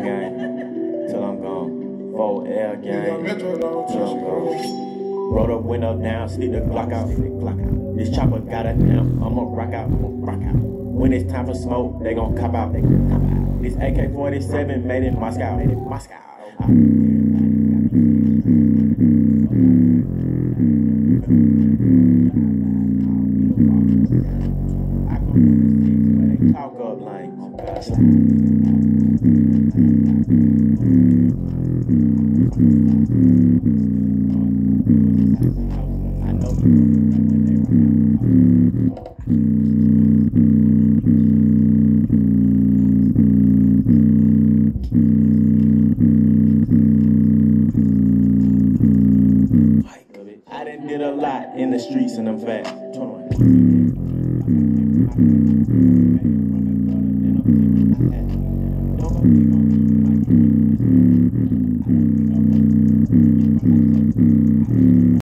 gang, till I'm gone. 4L gang, till I'm gone. Roll the window down, stick the Glock out. This chopper got a amp, I'ma rock out. When it's time for smoke, they gon' cop out. This AK-47 made in Moscow. Talk up like, I know I done did a lot in the streets and I'm fast. 21.